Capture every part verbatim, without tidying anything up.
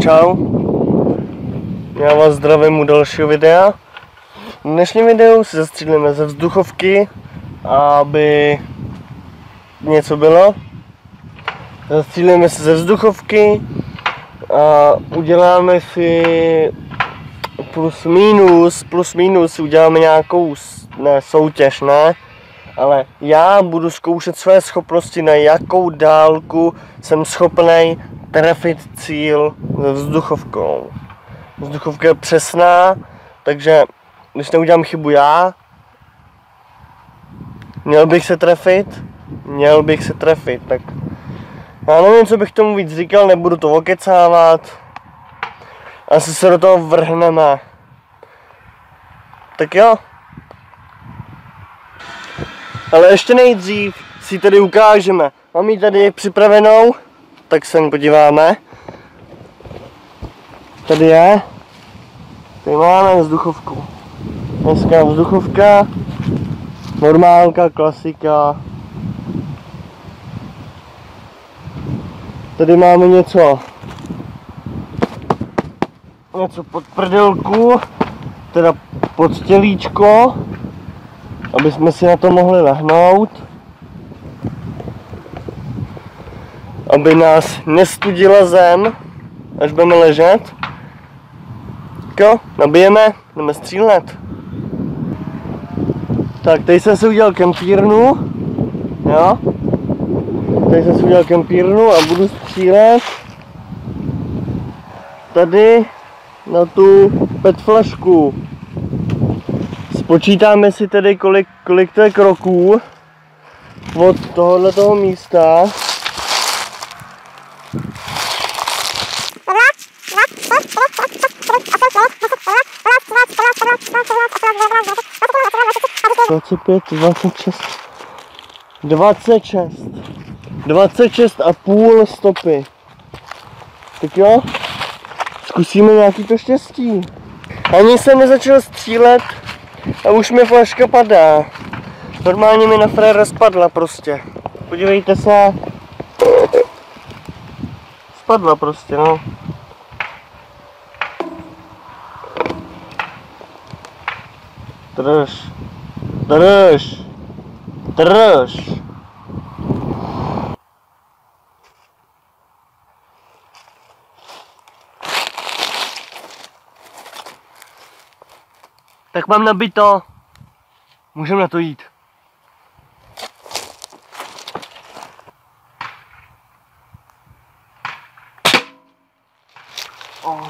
čau. Já vás zdravím u dalšího videa. V dnešním videu si zastřílíme ze vzduchovky, aby něco bylo. Zastřílíme se ze vzduchovky a uděláme si plus minus, plus minus uděláme nějakou, ne soutěž, ne, ale já budu zkoušet své schopnosti, na jakou dálku jsem schopný trefit cíl se vzduchovkou. Vzduchovka je přesná, takže když neudělám chybu já, měl bych se trefit, měl bych se trefit, tak já nevím, co bych tomu víc říkal, nebudu to okecávat, asi se do toho vrhneme. Tak jo. Ale ještě nejdřív si tady ukážeme. Mám ji tady připravenou, tak se ní podíváme. Tady je. Tady máme vzduchovku. Dneska vzduchovka, normálka, klasika. Tady máme něco. Něco pod prdelku, teda pod tělíčko, aby jsme si na to mohli lehnout. Aby nás nestudila zem, až budeme ležet. Jo, nabijeme, jdeme střílet. Tak, tady jsem si udělal kempírnu, jo. Tady jsem si udělal kempírnu a budu střílet tady na tu pet flašku. Spočítáme si tedy, kolik, kolik to je kroků od tohoto místa. dvacet pět, dvacet šest, dvacet šest, dvacet šest a půl stopy. Tak jo, zkusíme nějaký to štěstí. Ani jsem nezačal střílet a už mi flaška padá. Normálně mi na fréra spadla prostě. Podívejte se. Spadla prostě, no. Drž. Drž. Drž. Tak mám nabito. Můžeme na to jít. Oh.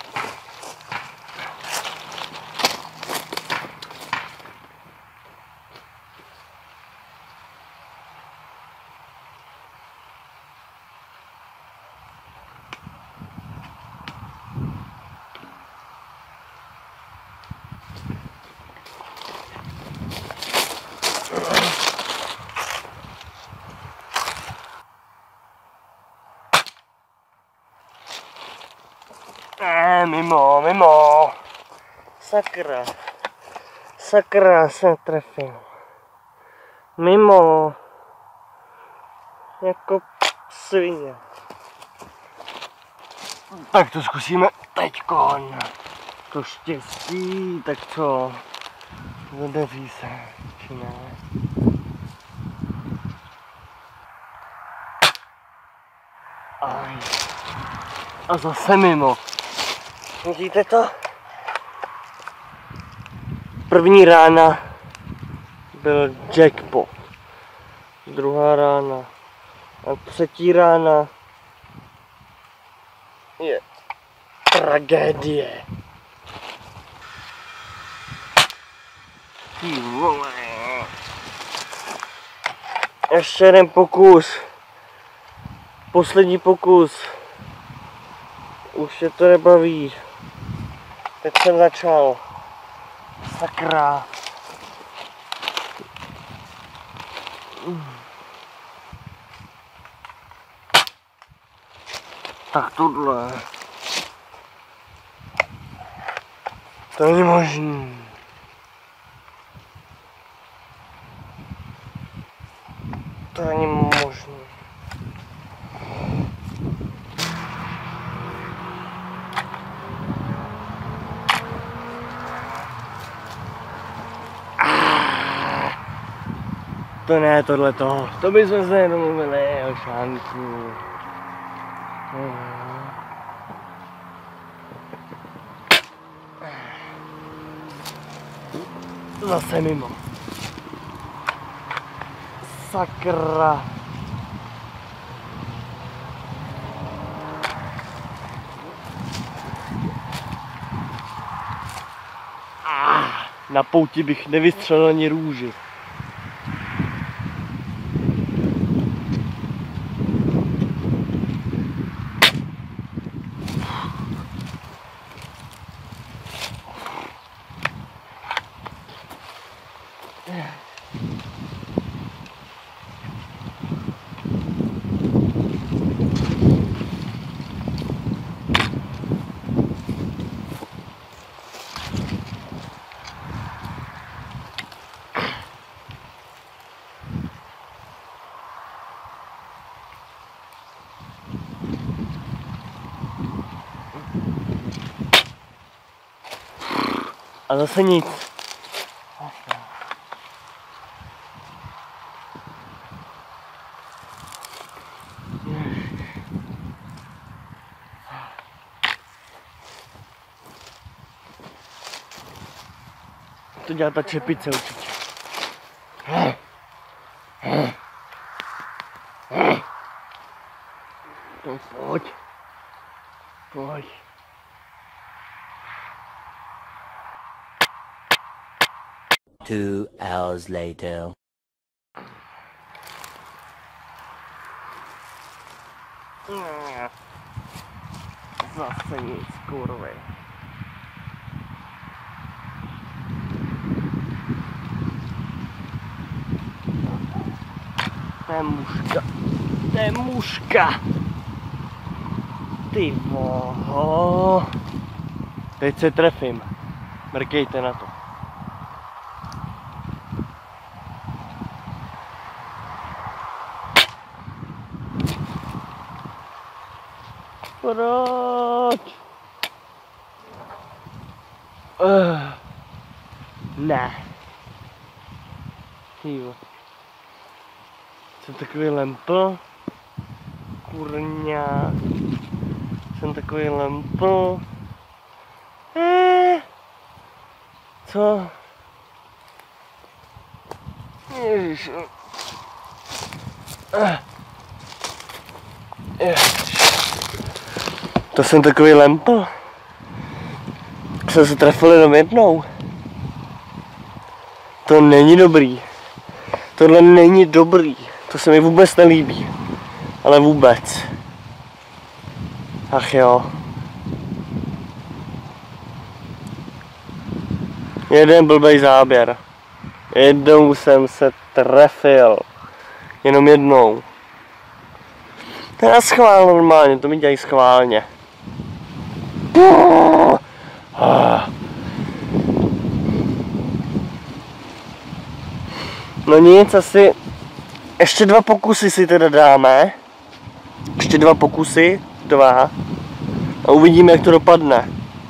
Ne, mimo, mimo. Sakra. Sakra se trefil. Mimo. Jako svině. Tak to zkusíme teďkon. To štěstí, tak co? Zadeří se, či ne? Aj. A zase mimo. Vidíte to? První rána byl jackpot. Druhá rána a třetí rána je tragédie. Ty vole. Ještě jeden pokus. Poslední pokus. Už se to nebaví. Teď jsem začal. Sakra. Tak tohle. To není možný. To není možné. to ne, tohle to. To bychom se nedomluvili, o šanku. Zase mimo. Sakra. Ah, na pouti bych nevystřelil ani růži. A zase nic. To dělá ta čepice určitě. No pojď. Pojď. Two hours later. Zase nic, kurvy. To je muška. To je muška. Ty voho. Teď se trefím. Mrkejte na to. Proč? Uh, ne. Tyjo. Jsem takový lempl. Kurňa. Jsem takový lempl. Eh. Co? Ježiš. Uh. Ježiš. To jsem takový lempl. Jsme se trefili jenom jednou. To není dobrý. Tohle není dobrý. To se mi vůbec nelíbí. Ale vůbec. Ach jo. Jeden blbej záběr. Jednou jsem se trefil. Jenom jednou. To je schvál normálně, to mi dělají schválně. No nic, asi ještě dva pokusy si teda dáme. Ještě dva pokusy, dva. A uvidíme, jak to dopadne.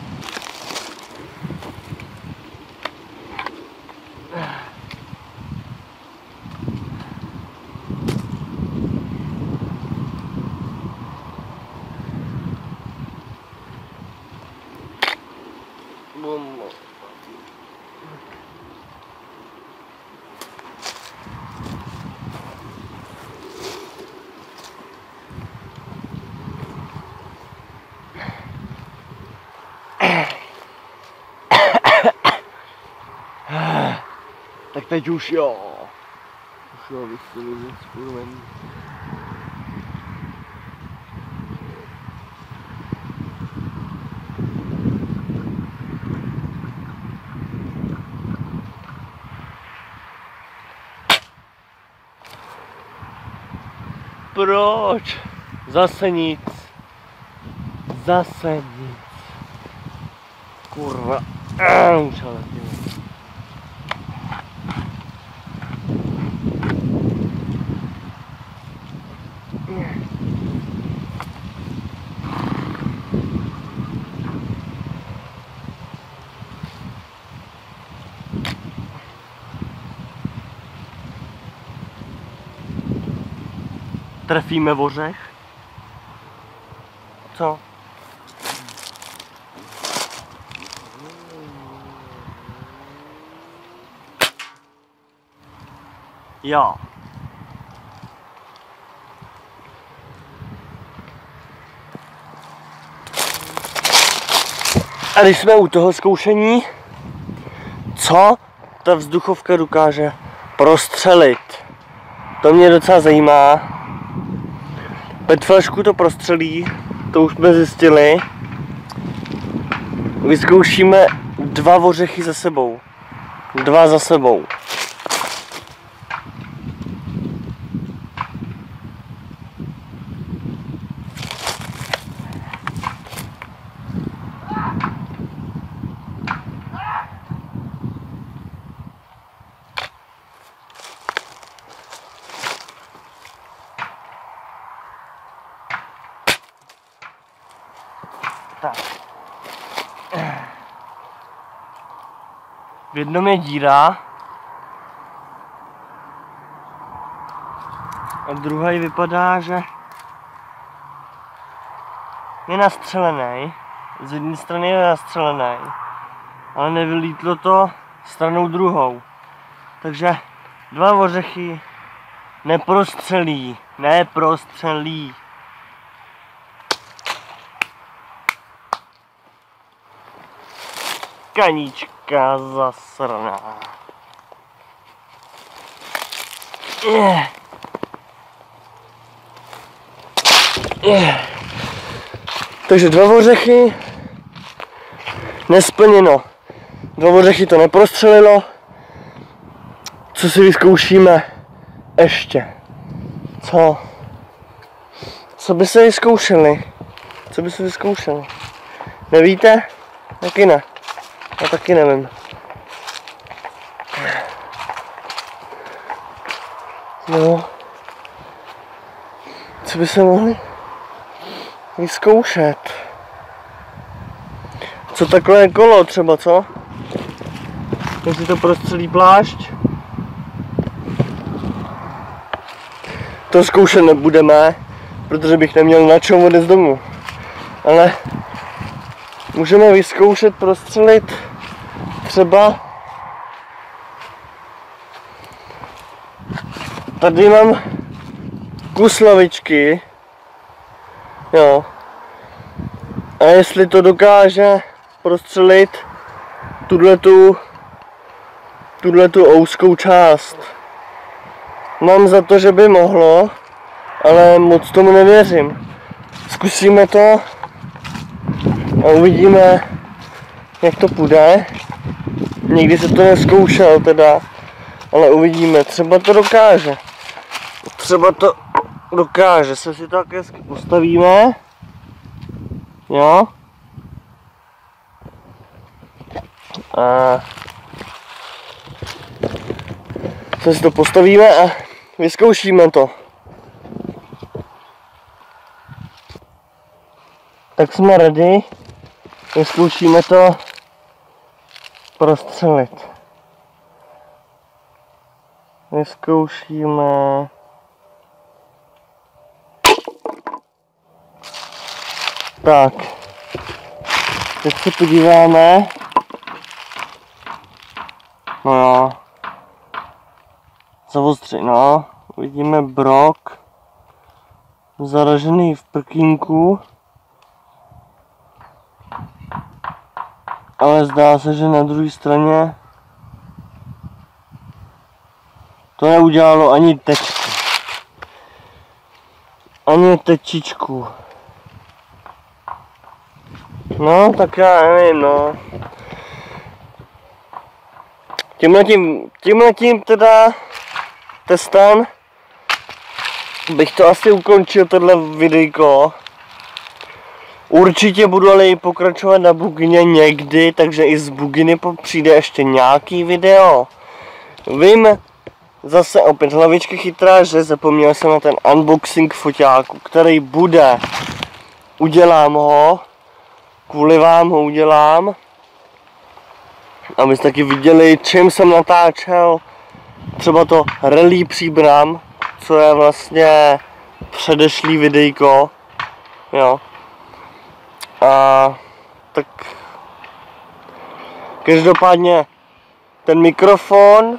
Tak teď už jo. Už jo, vystřelím s kurvem. Proč? Zase nic. Zase nic. Kurva. Auč, ale ty. trefíme ořech. Co? Jo. A když jsme u toho zkoušení, co ta vzduchovka dokáže prostřelit? To mě docela zajímá. Petflašku to prostřelí, to už jsme zjistili. Vyzkoušíme dva ořechy za sebou. Dva za sebou. Tak. V jednom je díra a druhý vypadá, že je nastřelený. Z jedné strany je nastřelený, ale nevylítlo to stranou druhou. Takže dva ořechy neprostřelí, neprostřelí. Kaníčka zasraná. Je. Je. Takže dva ořechy nesplněno. Dva ořechy to neprostřelilo. Co si vyzkoušíme ještě? Co? Co by se vyzkoušeli? Co by se vyzkoušeli? Nevíte? Taky ne. Já taky nevím. No. Co by se mohli vyzkoušet? Co takové kolo třeba, co? Jestli to prostřelí plášť? To zkoušet nebudeme, protože bych neměl na čem odjet z domu. Ale můžeme vyzkoušet prostřelit třeba tady mám kus lavičky, jo, a jestli to dokáže prostřelit tuhletu tuhletu ouskou část. Mám za to, že by mohlo, ale moc tomu nevěřím. Zkusíme to a uvidíme, jak to půjde. Nikdy se to nezkoušel teda, ale uvidíme, třeba to dokáže. Třeba to dokáže, se si to tak hezky postavíme. Jo. A se si to postavíme a vyzkoušíme to. Tak jsme ready. Vyzkoušíme to prostřelit. Vyzkoušíme. Tak. Teď se podíváme. No jo. Zavostři, no. Uvidíme brok. Zaražený v prkínku. Ale zdá se, že na druhé straně to neudělalo ani tečku. Ani tečičku. No, tak já nevím, no. Tímhletím, tímhletím teda testem bych to asi ukončil, tohle videjko. Určitě budu ale i pokračovat na bugině někdy, takže i z buginy přijde ještě nějaký video. Vím, zase opět hlavička chytrá, že zapomněl jsem na ten unboxing foťáku, který bude. Udělám ho, kvůli vám ho udělám. Abyste taky viděli, čím jsem natáčel. Třeba to rally příbram, co je vlastně předešlý videjko, jo. A tak každopádně ten mikrofon,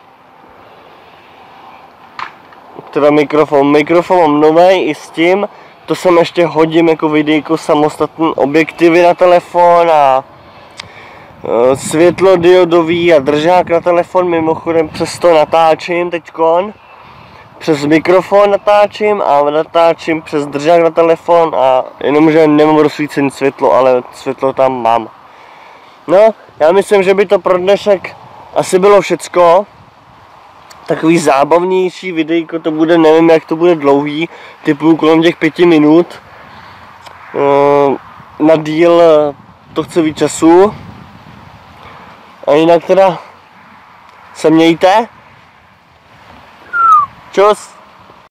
teda mikrofon, mikrofon mám novej i s tím, to jsem ještě hodím jako videjko samostatný objektivy na telefon a e, světlodiodový a držák na telefon, mimochodem přes to natáčím teďkon. Přes mikrofon natáčím a natáčím přes držák na telefon a jenomže nemám rozsvícené světlo, ale světlo tam mám. No, já myslím, že by to pro dnešek asi bylo všecko. Takový zábavnější videjko to bude, nevím jak to bude dlouhý, typu kolem těch pěti minut. Na díl to chce víc času. A jinak teda se mějte. Čus.